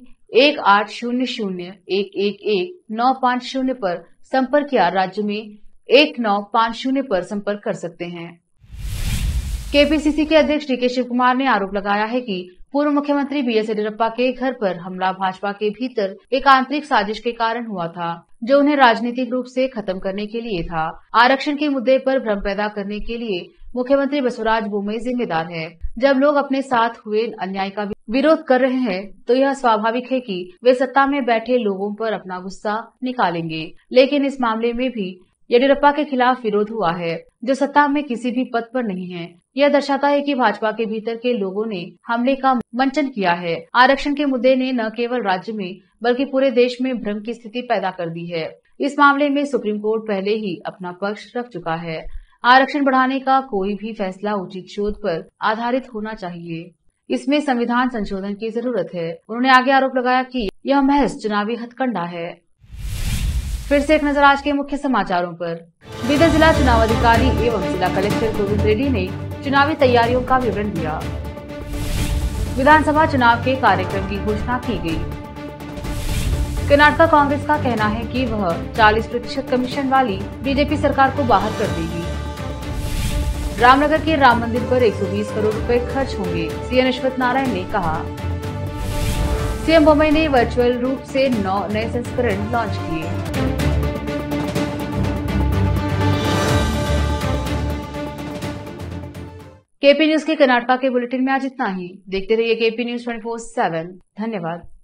1800-111-950 पर संपर्क या राज्य में 1950 पर संपर्क कर सकते हैं। केपीसीसी के अध्यक्ष डीके शिव कुमार ने आरोप लगाया है कि पूर्व मुख्यमंत्री बीएस येदियुरप्पा के घर पर हमला भाजपा के भीतर एक आंतरिक साजिश के कारण हुआ था, जो उन्हें राजनीतिक रूप से खत्म करने के लिए था। आरक्षण के मुद्दे पर भ्रम पैदा करने के लिए मुख्यमंत्री बसवराज बोम्मई जिम्मेदार है। जब लोग अपने साथ हुए अन्याय का विरोध कर रहे हैं तो यह स्वाभाविक है कि वे सत्ता में बैठे लोगों पर अपना गुस्सा निकालेंगे, लेकिन इस मामले में भी येदियुरप्पा के खिलाफ विरोध हुआ है, जो सत्ता में किसी भी पद पर नहीं है। यह दर्शाता है कि भाजपा के भीतर के लोगों ने हमले का मंचन किया है। आरक्षण के मुद्दे ने न केवल राज्य में बल्कि पूरे देश में भ्रम की स्थिति पैदा कर दी है। इस मामले में सुप्रीम कोर्ट पहले ही अपना पक्ष रख चुका है। आरक्षण बढ़ाने का कोई भी फैसला उचित शोध पर आधारित होना चाहिए। इसमें संविधान संशोधन की जरूरत है। उन्होंने आगे आरोप लगाया कि यह महज चुनावी हथकंडा है। फिर से एक नजर आज के मुख्य समाचारों पर। बीदर जिला चुनाव अधिकारी एवं जिला कलेक्टर गोविंद रेड्डी ने चुनावी तैयारियों का विवरण दिया। विधानसभा चुनाव के कार्यक्रम की घोषणा की गई। कर्नाटक कांग्रेस का कहना है कि वह 40% कमीशन वाली बीजेपी सरकार को बाहर कर देगी। रामनगर के राम मंदिर पर 120 करोड़ रुपए खर्च होंगे, सीएम अश्वत्थ नारायण ने कहा। सीएम बोम्मई ने वर्चुअल रूप से 9 नए संस्करण लॉन्च किए। केपी न्यूज के कर्नाटक के बुलेटिन में आज इतना ही। देखते रहिए केपी न्यूज 24/7। धन्यवाद।